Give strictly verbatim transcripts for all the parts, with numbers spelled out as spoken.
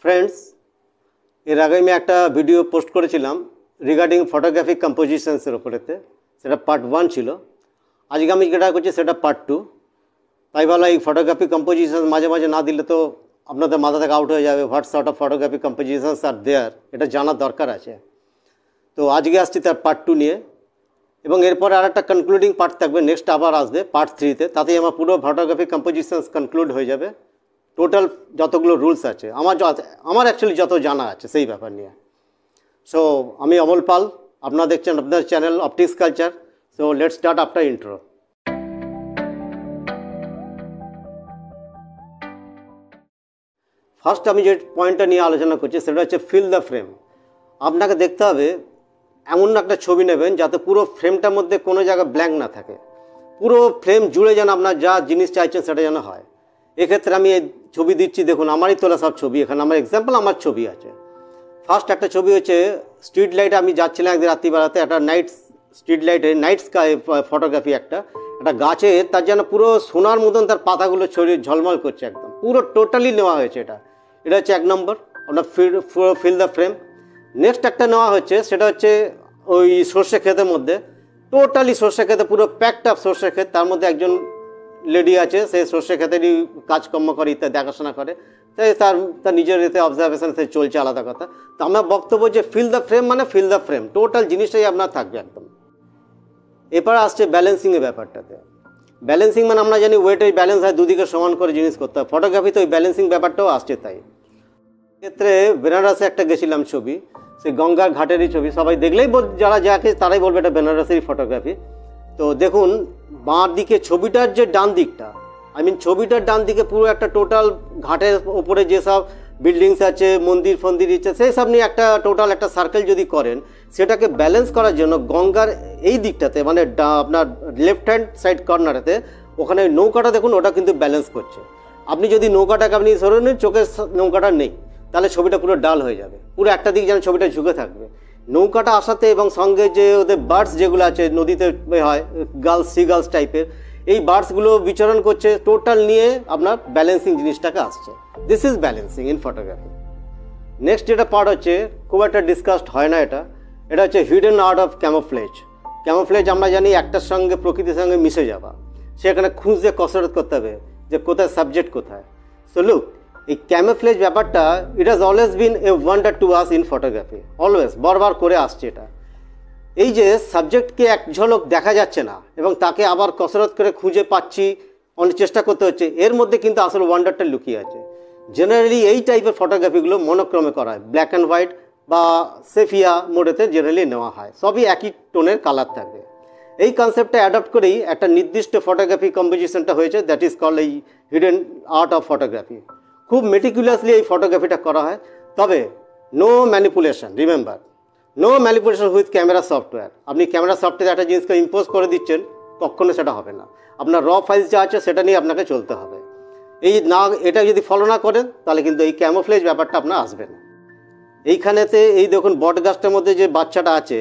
Friends एर आगे मैं एक भिडियो पोस्ट करेছিলাম रिगार्डिंग फोटोग्राफिक कम्पोजिशन्सের উপরেতে সেটা পার্ট वन ছিল। আজকে আমি যেটা করছি সেটা পার্ট टू। তাই ভালো এই ফটোগ্রাফিক কম্পোজিশন মাঝে মাঝে না দিলে তো আপনাদের মাথা থেকে আউট হয়ে যাবে। What sort of photographic compositions are there এটা জানার দরকার আছে। তো আজকে আসছি তার পার্ট टू নিয়ে এবং এরপরে আর একটা কনক্লুডিং পার্ট থাকবে, নেক্সট আবার আসবে পার্ট থ্রিতে। তাতেই আমার পুরো ফটোগ্রাফিক কম্পোজিশনস কনক্লুড হয়ে যাবে। টোটাল যতগুলো রুলস আছে আমার আমার অ্যাকচুয়ালি যত জানা আছে সেই ব্যাপার নিয়ে। সো আমি অমল পাল, আপনারা দেখছেন আপনাদের channel optics culture. So let's start after intro. First আমি যে পয়েন্টটা নিয়ে আলোচনা করছি সেটা হচ্ছে ফিল দ্য ফ্রেম। আপনাকে দেখতে হবে এমন একটা ছবি নেবেন যাতে পুরো ফ্রেমটার মধ্যে কোনো জায়গায় ব্ল্যাঙ্ক না থাকে, পুরো ফ্রেম জুড়ে যেন আপনার যা জিনিস চাইছেন সেটা যেন হয়। এক্ষেত্রে আমি এই ছবি দিচ্ছি, দেখুন আমারই তোলা সব ছবি, এখানে আমার এক্সাম্পল আমার ছবি আছে। ফার্স্ট একটা ছবি হচ্ছে স্ট্রিট লাইটে আমি যাচ্ছিলাম একদিন রাত্রিবেলাতে, একটা নাইট স্ট্রিট লাইটে নাইট স্কাই ফটোগ্রাফি, একটা একটা গাছে তার যেন পুরো সোনার মতন তার পাতাগুলো ছড়িয়ে ঝলমল করছে, একদম পুরো টোটালি নেওয়া হয়েছে। এটা এটা হচ্ছে এক নম্বর, আপনার fill fill the frame. Next একটা নেওয়া হচ্ছে সেটা হচ্ছে ওই সর্ষে ক্ষেতের মধ্যে, টোটালি সর্ষে ক্ষেতে পুরো প্যাকড আপ সর্ষে ক্ষেত, তার মধ্যে একজন লেডি আছে, সে সর্ষে ক্ষেতেরই কাজকর্ম করে, ইত্যাদি দেখাশোনা করে, তাই তার তার নিজের এতে অবজারভেশন সে চলছে, আলাদা কথা। তো আমার বক্তব্য যে ফিল দ্য ফ্রেম মানে ফিল দ্য ফ্রেম, টোটাল জিনিসটাই আপনার থাকবে একদম। এরপর আসছে ব্যালেন্সিংয়ের ব্যাপারটাতে। ব্যালেন্সিং মানে আমরা জানি ওয়েটের ব্যালেন্স হয়, দুদিকে সমান করে জিনিস করতে হয়। ফটোগ্রাফিতে ওই ব্যালেন্সিং ব্যাপারটাও আসছে। তাই ক্ষেত্রে বেনারসে একটা গেছিলাম ছবি, সেই গঙ্গার ঘাটেরই ছবি, সবাই দেখলেই যারা যাকে তারাই বলবে এটা বেনারসেরই ফটোগ্রাফি। তো দেখুন বাঁ দিকে ছবিটার যে ডান দিকটা, আই মিন ছবিটার ডান দিকে পুরো একটা টোটাল ঘাটের ওপরে যেসব বিল্ডিংস আছে, মন্দির ফন্দির আছে, সেই সব নিয়ে একটা টোটাল একটা সার্কেল যদি করেন, সেটাকে ব্যালেন্স করার জন্য গঙ্গার এই দিকটাতে মানে আপনার লেফট হ্যান্ড সাইড কর্নারেতে ওখানে নৌকাটা দেখুন, ওটা কিন্তু ব্যালেন্স করছে। আপনি যদি নৌকাটাকে আপনি সরে নেন, চোখের নৌকাটা নেই, তাহলে ছবিটা পুরো ডাল হয়ে যাবে, পুরো একটা দিক যেন ছবিটা ঝুঁকে থাকবে। নৌকাটা আসাতে এবং সঙ্গে যে ওদের বার্ডস যেগুলো আছে নদীতে হয়, গার্লস সি গার্লস টাইপের, এই বার্ডসগুলো বিচরণ করছে, টোটাল নিয়ে আপনার ব্যালেন্সিং জিনিসটাকে আসছে। This is balancing in photography. Next যেটা পার্ট হচ্ছে খুব একটা ডিসকাসড হয় না, এটা এটা হচ্ছে hidden art of camouflage. Camouflage আমরা জানি একটার সঙ্গে প্রকৃতির সঙ্গে মিশে যাওয়া, সেখানে খুঁজে কসরত করতে হবে যে কোথায় সাবজেক্ট কোথায়। সো লুক, এই ক্যামোফ্লেজ ব্যাপারটা it has always been a wonder to us in photography, always বারবার করে আসছে এটা। এই যে সাবজেক্টকে এক ঝলক দেখা যাচ্ছে না এবং তাকে আবার কসরত করে খুঁজে পাচ্ছি, অনেক চেষ্টা করতে হচ্ছে, এর মধ্যে কিন্তু আসলে ওয়ান্ডারটা লুকিয়ে আছে। জেনারেলি এই টাইপের ফটোগ্রাফিগুলো মনোক্রমে করা হয়, ব্ল্যাক অ্যান্ড হোয়াইট বা সেফিয়া মোডেতে জেনারেলি নেওয়া হয়, সবই একই টোনের কালার থাকবে। এই কনসেপ্টটা অ্যাডপ্ট করেই একটা নির্দিষ্ট ফটোগ্রাফি কম্পোজিশনটা হয়েছে, দ্যাট ইজ কল্ড এই হিডেন আর্ট অফ ফটোগ্রাফি। খুব মেটিকুলাসলি এই ফটোগ্রাফিটা করা হয়, তবে no manipulation, remember no manipulation with camera software. আপনি ক্যামেরা সফটওয়্যার একটা জিনিসকে ইম্পোজ করে দিচ্ছেন, কখনো সেটা হবে না। আপনার র ফাইলস যা আছে সেটা নিয়ে আপনাকে চলতে হবে। এই না এটা যদি ফলো না করেন তাহলে কিন্তু এই ক্যামোফ্লেজ ব্যাপারটা আপনার আসবে না। এইখানেতে এই দেখুন বট গাছটার মধ্যে যে বাচ্চাটা আছে,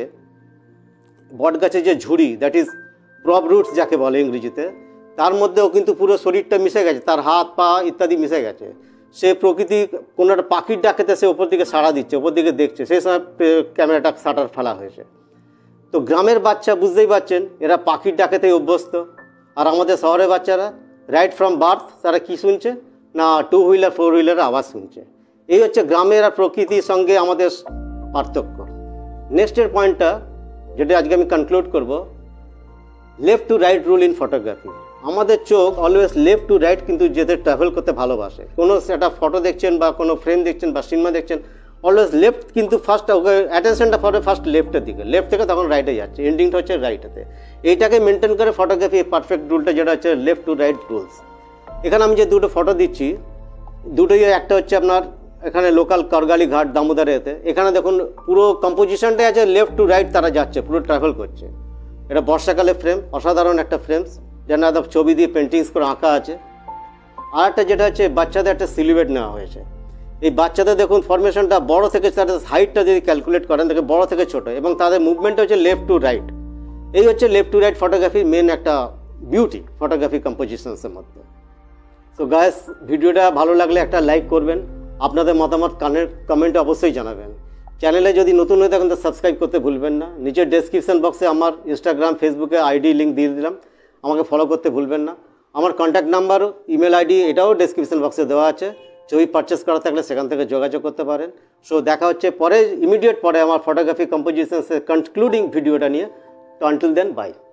বট গাছের যে ঝুড়ি, দ্যাট ইজ প্রপ রুটস যাকে বলে ইংরেজিতে, তার মধ্যেও কিন্তু পুরো শরীরটা মিশে গেছে, তার হাত পা ইত্যাদি মিশে গেছে। সে প্রকৃতি কোনো একটা পাখির ডাকেতে সে ওপর দিকে সাড়া দিচ্ছে, ওপর দিকে দেখছে, সেই সময় ক্যামেরাটা শাটার ফেলা হয়েছে। তো গ্রামের বাচ্চা বুঝতেই পারছেন এরা পাখির ডাকেতেই অভ্যস্ত, আর আমাদের শহরের বাচ্চারা রাইট ফ্রম বার্থ তারা কী শুনছে না, টু হুইলার ফোর হুইলারের আওয়াজ শুনছে। এই হচ্ছে গ্রামের আর প্রকৃতির সঙ্গে আমাদের পার্থক্য। নেক্সটের পয়েন্টটা যেটা আজকে আমি কনক্লুড করব, left to right rule in photography. আমাদের চোখ অলওয়েজ লেফট টু রাইট কিন্তু যেতে ট্রাভেল করতে ভালোবাসে। কোনো একটা ফটো দেখছেন বা কোনো ফ্রেম দেখছেন বা সিনেমা দেখছেন, অলওয়েজ লেফট কিন্তু ফার্স্ট ওকে অ্যাটেনশনটা পড়ে ফার্স্ট লেফটের দিকে, লেফট থেকে তখন রাইটে যাচ্ছে, এন্ডিংটা হচ্ছে রাইটেতে। এইটাকে মেনটেন করে ফটোগ্রাফি পারফেক্ট রুলটা যেটা হচ্ছে লেফট টু রাইট রুলস। এখানে আমি যে দুটো ফটো দিচ্ছি, দুটোই একটা হচ্ছে আপনার এখানে লোকাল করগালি ঘাট দামোদরে এতে, এখানে দেখুন পুরো কম্পোজিশনটাই আছে লেফট টু রাইট, তারা যাচ্ছে, পুরো ট্রাভেল করছে। এটা বর্ষাকালে ফ্রেম, অসাধারণ একটা ফ্রেমস, যেন একদম ছবি দিয়ে পেন্টিংস করে আঁকা আছে। আর একটা যেটা হচ্ছে বাচ্চাদের একটা সিলুয়েট নেওয়া হয়েছে। এই বাচ্চাদের দেখুন ফরমেশনটা বড় থেকে, তাদের হাইটটা যদি ক্যালকুলেট করেন দেখে বড় থেকে ছোট, এবং তাদের মুভমেন্টটা হচ্ছে লেফট টু রাইট। এই হচ্ছে লেফট টু রাইট ফটোগ্রাফির মেন একটা বিউটি ফটোগ্রাফি কম্পোজিশনসের মধ্যে। সো গাইস, ভিডিওটা ভালো লাগলে একটা লাইক করবেন, আপনাদের মতামত কানের কমেন্টে অবশ্যই জানাবেন। চ্যানেলে যদি নতুন হয়ে থাকেন তো সাবস্ক্রাইব করতে ভুলবেন না। নিচের ডেসক্রিপশন বক্সে আমার ইনস্টাগ্রাম ফেসবুকে আইডি লিঙ্ক দিয়ে দিলাম, আমাকে ফলো করতে ভুলবেন না। আমার কন্ট্যাক্ট নাম্বার ইমেল আইডি এটাও ডেসক্রিপশন বক্সে দেওয়া আছে, ছবি পারচেস করা থাকলে সেখান থেকে যোগাযোগ করতে পারেন। সো দেখা হচ্ছে পরে, ইমিডিয়েট পরে আমার ফটোগ্রাফি কম্পোজিশনসের কনক্লুডিং ভিডিওটা নিয়ে। তো আনটিল দেন বাই।